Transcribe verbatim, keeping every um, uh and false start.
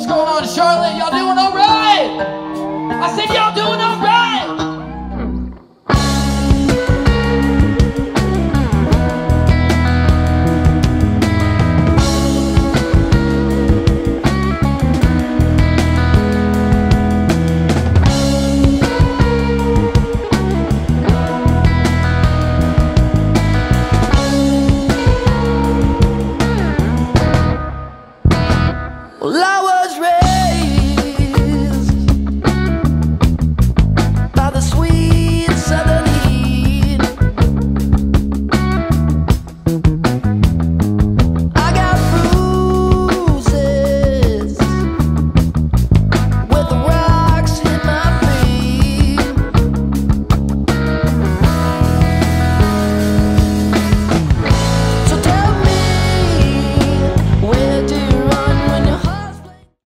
going on, Charlotte? Y'all doing all right? I said y'all doing all right. Well, I